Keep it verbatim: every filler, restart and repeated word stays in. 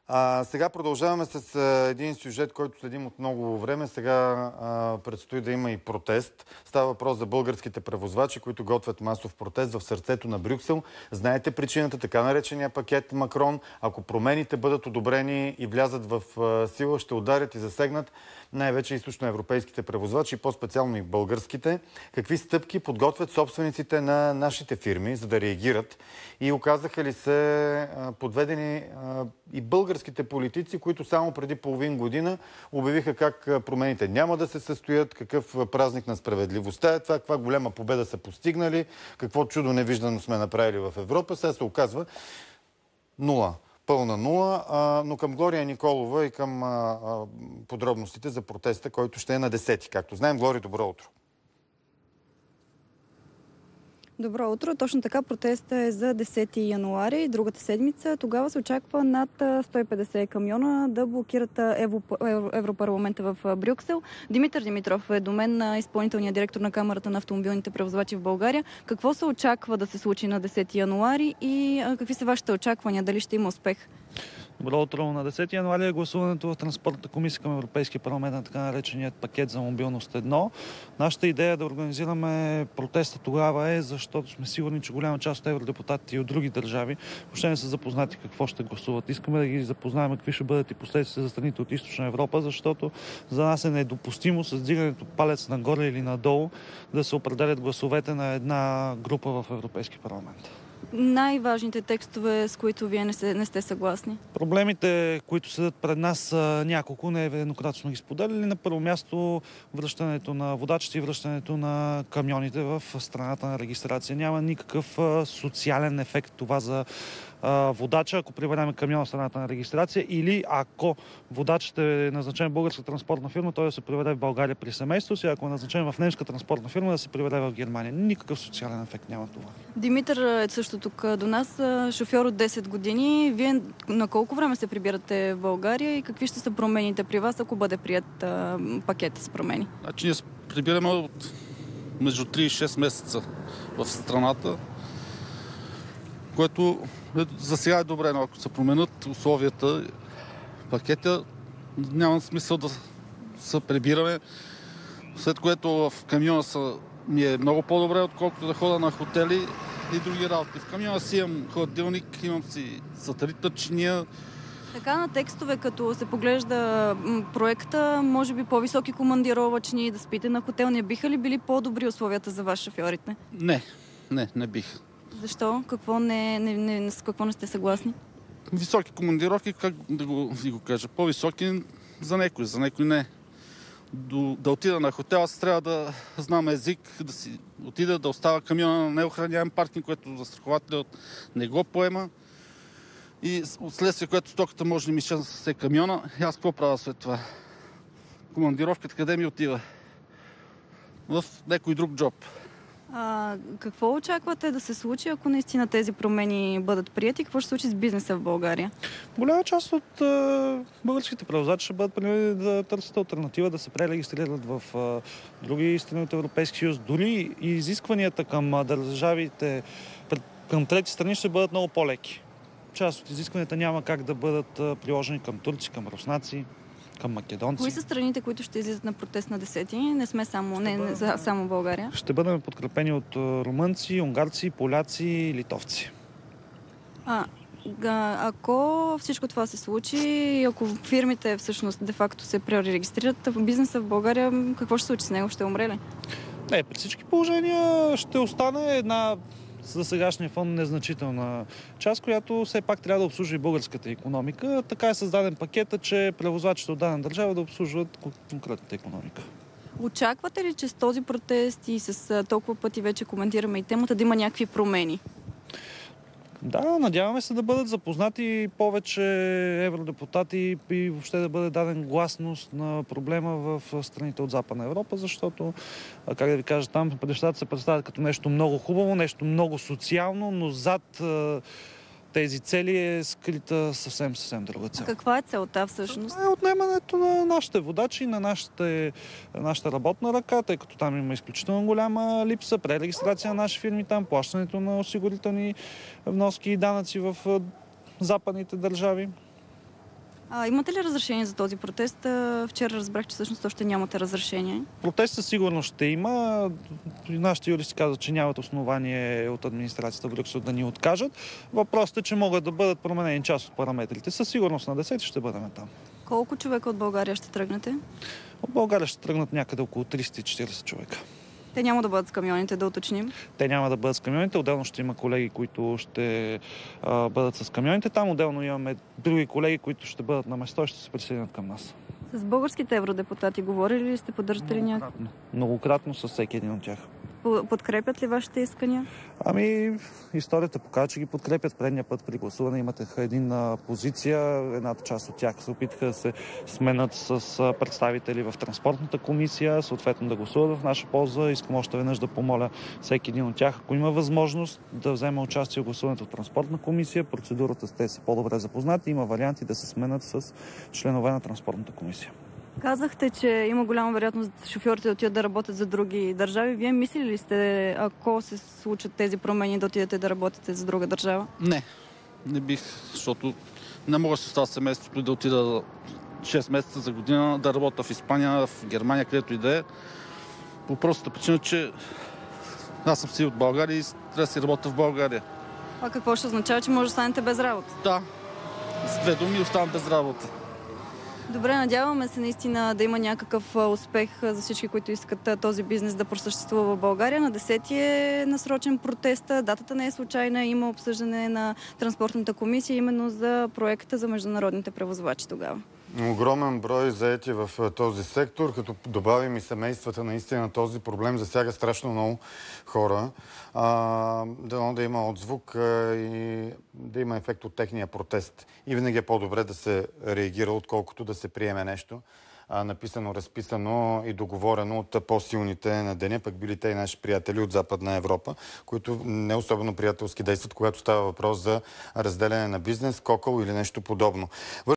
А, сега продължаваме с а, един сюжет, който следим от много време. Сега а, предстои да има и протест. Става въпрос за българските превозвачи, които готвят масов протест в сърцето на Брюксел. Знаете причината, така наречения пакет Макрон. Ако промените бъдат одобрени и влязат в а, сила, ще ударят и засегнат най-вече източноевропейските превозвачи, по-специално и българските. Какви стъпки подготвят собствениците на нашите фирми, за да реагират? И оказаха ли се а, подведени а, и българските политици, които само преди половин година обявиха как промените няма да се състоят, какъв празник на справедливостта е това, каква голяма победа са постигнали, какво чудо невиждано сме направили в Европа. Сега се оказва нула. Пълна нула, а, но към Глория Николова и към а, а, подробностите за протеста, който ще е на десети. Както знаем, Глори, добро утро. Добро утро. Точно така, протестът е за десети януари, другата седмица. Тогава се очаква над сто и петдесет камиона да блокират Европарламента в Брюксел. Димитър Димитров е до мен, изпълнителният директор на Камарата на автомобилните превозвачи в България. Какво се очаква да се случи на десети януари и какви са вашите очаквания? Дали ще има успех? Добро утро. На десети януари е гласуването в Транспортната комисия към Европейския парламент на така нареченият пакет за мобилност едно. Нашата идея да организираме протеста тогава е, защото сме сигурни, че голяма част от евродепутатите и от други държави въобще не са запознати какво ще гласуват. Искаме да ги запознаем какви ще бъдат и последствия за страните от Източна Европа, защото за нас е недопустимо с дигането палец нагоре или надолу да се определят гласовете на една група в Европейския парламент. Най-важните текстове, с които вие не, се, не сте съгласни? Проблемите, които седат пред нас, са няколко, нееднократно сме ги споделили. На първо място връщането на водачите и връщането на камионите в страната на регистрация. Няма никакъв социален ефект това за водача, ако приберем камион в страната на регистрация, или ако водачът е назначен в българска транспортна фирма, той да се приведе в България при семейство си, ако е назначен в немска транспортна фирма, да се приведе в Германия. Никакъв социален ефект няма това. Димитър е също тук до нас, шофьор от десет години. Вие на колко време се прибирате в България и какви ще са промените при вас, ако бъде прият пакета с промени? Значи ние прибираме от между три и шест месеца в страната, което за сега е добре, но ако се променят условията, пакета, няма смисъл да се прибираме, след което в камиона са, ми е много по-добре, отколкото да хода на хотели и други работи. В камиона си имам хладилник, имам си сателитна чиния. Така на текстове, като се поглежда проекта, може би по-високи командировачни, да спите на хотел, не биха ли били по-добри условията за вас шофьорите? Не, не, не бих. Защо? Какво не, не, не, с какво не сте съгласни? Високи командировки, как да го, ви го кажа, по-високи за някой, за някой не. До, да отида на хотел, аз трябва да знам език, да си отида, да остава камиона на неохраняем паркинг, което застрахователят не го поема. И от следствие, което стоката може да ми изчезна с камиона, и аз какво правя след това? Командировката къде ми отива? В някой друг джоб. А, какво очаквате да се случи, ако наистина тези промени бъдат прияти? Какво ще се случи с бизнеса в България? Голяма част от а, българските превозвачи ще бъдат принудени да търсят алтернатива, да се пререгистрират в а, други страни от Европейския съюз. Дори и изискванията към а, държавите, към трети страни ще бъдат много по-леки. Част от изискванията няма как да бъдат а, приложени към турци, към руснаци, към македонци. Кои са страните, които ще излизат на протест на десети? Не сме само, не, не, само България. Ще бъдем подкрепени от румънци, унгарци, поляци и литовци. А, ако всичко това се случи и ако фирмите всъщност де-факто се пререгистрират, бизнеса в България, какво ще се случи с него? Ще умре ли? Не, при всички положения ще остане една за сегашния фонд незначителна част, която все пак трябва да обслужва и българската икономика. Така е създаден пакета, че превозвачите от дадена държава да обслужват конкретната икономика. Очаквате ли, че с този протест и с толкова пъти вече коментираме и темата, да има някакви промени? Да, надяваме се да бъдат запознати повече евродепутати и въобще да бъде даден гласност на проблема в страните от Западна Европа, защото, как да ви кажа, там нещата се представят като нещо много хубаво, нещо много социално, но зад тези цели е скрита съвсем, съвсем друга цел. А каква е целта всъщност? Това е отнемането на нашите водачи, на нашите, нашата работна ръка, тъй като там има изключително голяма липса, пререгистрация на наши фирми там, плащането на осигурителни вноски и данъци в западните държави. А, имате ли разрешение за този протест? А, вчера разбрах, че всъщност още нямате разрешение. Протест със сигурност ще има. Нашите юристи казват, че нямат основание от администрацията в Брюксел да ни откажат. Въпросът е, че могат да бъдат променени част от параметрите. Със сигурност на десети ще бъдем там. Колко човека от България ще тръгнете? От България ще тръгнат някъде около триста и четиридесет човека. Те няма да бъдат с камионите, да уточним. Те няма да бъдат с камионите. Отделно ще има колеги, които ще а, бъдат с камионите. Там отделно имаме други колеги, които ще бъдат на место и ще се присъединят към нас. С българските евродепутати говорили ли сте? Поддържате ли някакво? Многократно. Многократно с всеки един от тях. Подкрепят ли вашите искания? Ами, историята показва, че ги подкрепят. Предния път при гласуване имате една позиция. Едната част от тях се опитаха да се сменят с представители в транспортната комисия, съответно да гласуват в наша полза. Искам още веднъж да помоля всеки един от тях, ако има възможност да вземе участие в гласуването в транспортна комисия. Процедурата сте са по-добре запознати. Има варианти да се сменят с членове на транспортната комисия. Казахте, че има голяма вероятност шофьорите да отидат да работят за други държави. Вие мислили ли сте, ако се случат тези промени, да отидете да работите за друга държава? Не, не бих, защото не мога да се остава семейството и да отида шест месеца за година да работя в Испания, в Германия, където и да е. По простата причина, че аз съм си от България и трябва да си работя в България. А какво ще означава, че може да станете без работа? Да, с две думи оставам без работа. Добре, надяваме се наистина да има някакъв успех за всички, които искат този бизнес да просъществува в България. На десети е насрочен протест. Датата не е случайна. Има обсъждане на транспортната комисия именно за проекта за международните превозвачи тогава. Огромен брой заети в този сектор, като добавим и семействата, наистина този проблем засяга страшно много хора. А, дано да има отзвук а, и да има ефект от техния протест. И винаги е по-добре да се реагира, отколкото да се приеме нещо а, написано, разписано и договорено от по-силните на деня, пък били те и наши приятели от Западна Европа, които не особено приятелски действат, когато става въпрос за разделяне на бизнес, кокъл или нещо подобно.